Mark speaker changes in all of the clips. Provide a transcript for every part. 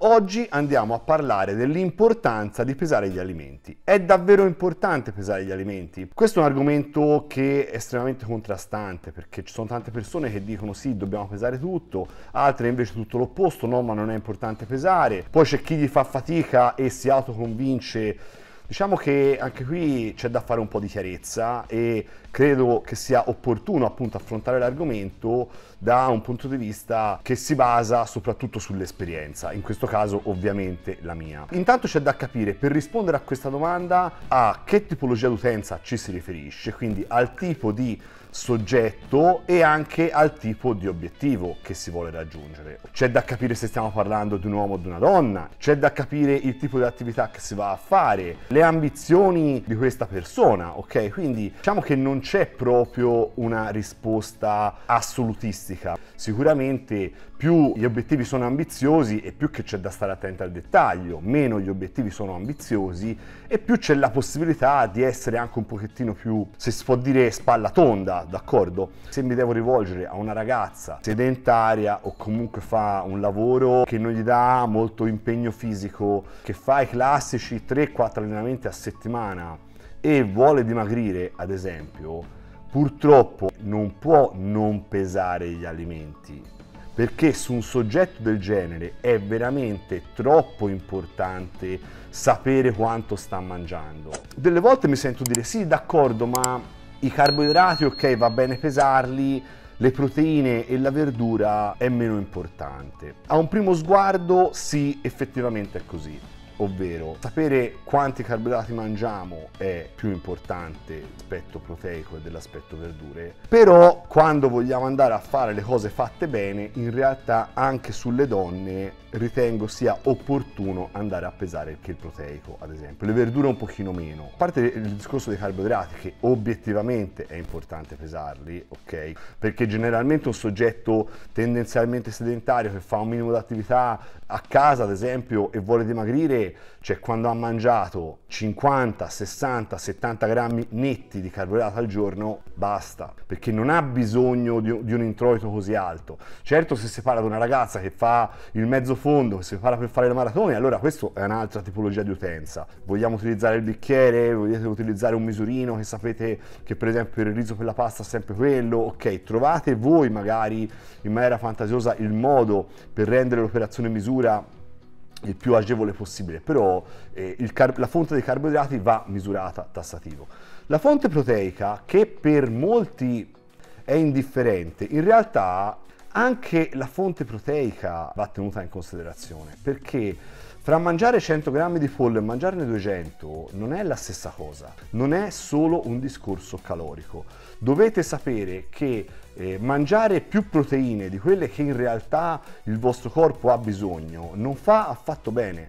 Speaker 1: Oggi andiamo a parlare dell'importanza di pesare gli alimenti. È davvero importante pesare gli alimenti? Questo è un argomento che è estremamente contrastante, perché ci sono tante persone che dicono sì, dobbiamo pesare tutto, altre invece tutto l'opposto, no, ma non è importante pesare. Poi c'è chi gli fa fatica e si autoconvince. Diciamo che anche qui c'è da fare un po' di chiarezza e credo che sia opportuno appunto affrontare l'argomento da un punto di vista che si basa soprattutto sull'esperienza, in questo caso ovviamente la mia. Intanto c'è da capire, per rispondere a questa domanda, a che tipologia d'utenza ci si riferisce, quindi al tipo di soggetto e anche al tipo di obiettivo che si vuole raggiungere. C'è da capire se stiamo parlando di un uomo o di una donna, c'è da capire il tipo di attività che si va a fare, le ambizioni di questa persona, ok? Quindi diciamo che non c'è proprio una risposta assolutistica. Sicuramente più gli obiettivi sono ambiziosi e più che c'è da stare attenti al dettaglio, meno gli obiettivi sono ambiziosi e più c'è la possibilità di essere anche un pochettino più, se si può dire, spalla tonda, d'accordo? Se mi devo rivolgere a una ragazza sedentaria o comunque fa un lavoro che non gli dà molto impegno fisico, che fa i classici 3-4 allenamenti a settimana e vuole dimagrire, ad esempio, purtroppo non può non pesare gli alimenti, perché su un soggetto del genere è veramente troppo importante sapere quanto sta mangiando. Delle volte mi sento dire sì, d'accordo, ma i carboidrati, ok, va bene pesarli, le proteine e la verdura è meno importante. A un primo sguardo sì, effettivamente è così. Ovvero, sapere quanti carboidrati mangiamo è più importante dell'aspetto proteico e dell'aspetto verdure, però quando vogliamo andare a fare le cose fatte bene, in realtà anche sulle donne ritengo sia opportuno andare a pesare anche il proteico, ad esempio. Le verdure un pochino meno. A parte il discorso dei carboidrati, che obiettivamente è importante pesarli, ok? Perché generalmente un soggetto tendenzialmente sedentario che fa un minimo di attività a casa, ad esempio, e vuole dimagrire, cioè quando ha mangiato 50, 60, 70 grammi netti di carboidrato al giorno, basta, perché non ha bisogno di un introito così alto. Certo, se si parla di una ragazza che fa il mezzo fondo, che si prepara per fare le maratone, allora questo è un'altra tipologia di utenza. Vogliamo utilizzare il bicchiere, volete utilizzare un misurino che sapete che per esempio per il riso, per la pasta è sempre quello, ok, trovate voi magari in maniera fantasiosa il modo per rendere l'operazione misura il più agevole possibile, però la fonte dei carboidrati va misurata tassativo. La fonte proteica, che per molti è indifferente, in realtà anche la fonte proteica va tenuta in considerazione, perché fra mangiare 100 grammi di pollo e mangiarne 200 non è la stessa cosa, non è solo un discorso calorico. Dovete sapere che mangiare più proteine di quelle che in realtà il vostro corpo ha bisogno non fa affatto bene,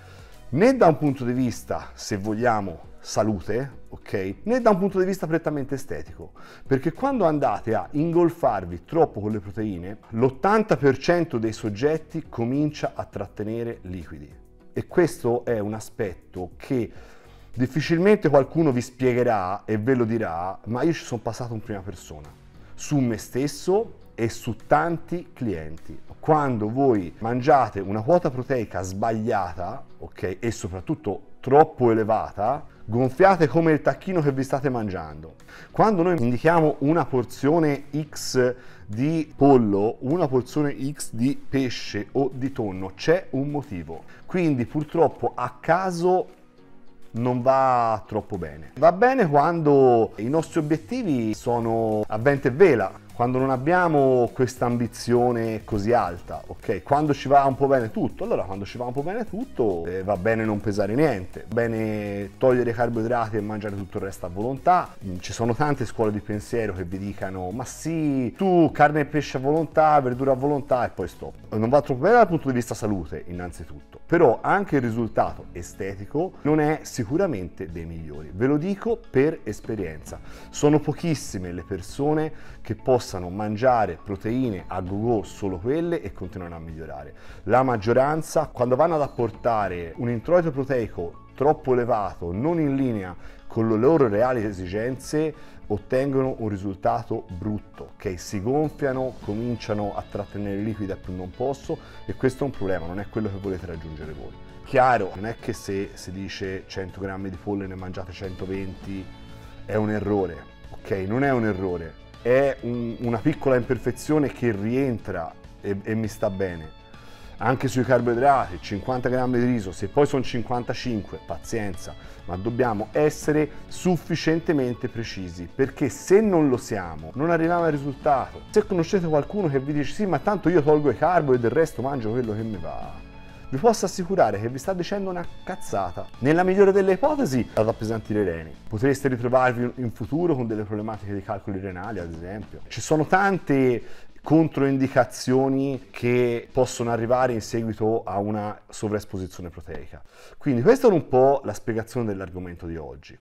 Speaker 1: né da un punto di vista, se vogliamo, salute, ok? Né da un punto di vista prettamente estetico, perché quando andate a ingolfarvi troppo con le proteine, l'80% dei soggetti comincia a trattenere liquidi. E questo è un aspetto che difficilmente qualcuno vi spiegherà e ve lo dirà, ma io ci sono passato in prima persona, su me stesso e su tanti clienti. Quando voi mangiate una quota proteica sbagliata, ok, e soprattutto troppo elevata, gonfiate come il tacchino che vi state mangiando. Quando noi indichiamo una porzione X di pollo, una porzione X di pesce o di tonno, c'è un motivo. Quindi purtroppo a caso non va troppo bene. Va bene quando i nostri obiettivi sono a vento e vela, quando non abbiamo questa ambizione così alta, ok? Quando ci va un po' bene tutto, allora quando ci va un po' bene tutto va bene non pesare niente, va bene togliere i carboidrati e mangiare tutto il resto a volontà. Ci sono tante scuole di pensiero che vi dicano ma sì, tu carne e pesce a volontà, verdura a volontà e poi stop. Non va troppo bene dal punto di vista salute innanzitutto, però anche il risultato estetico non è sicuramente dei migliori, ve lo dico per esperienza. Sono pochissime le persone che possano mangiare proteine a go-go, solo quelle, e continuano a migliorare. La maggioranza, quando vanno ad apportare un introito proteico troppo elevato, non in linea con le loro reali esigenze, ottengono un risultato brutto, ok? Si gonfiano, cominciano a trattenere liquidi a più non posso e questo è un problema, non è quello che volete raggiungere voi. Chiaro, non è che se si dice 100 grammi di pollo ne mangiate 120 è un errore, ok? Non è un errore, è una piccola imperfezione che rientra e mi sta bene. Anche sui carboidrati, 50 grammi di riso, se poi sono 55, pazienza, ma dobbiamo essere sufficientemente precisi, perché se non lo siamo, non arriviamo al risultato. Se conoscete qualcuno che vi dice sì, ma tanto io tolgo i carbo e del resto mangio quello che mi va, vi posso assicurare che vi sta dicendo una cazzata. Nella migliore delle ipotesi ad appesantire i reni. Potreste ritrovarvi in futuro con delle problematiche di calcoli renali, ad esempio. Ci sono tante controindicazioni che possono arrivare in seguito a una sovraesposizione proteica. Quindi questa è un po' la spiegazione dell'argomento di oggi.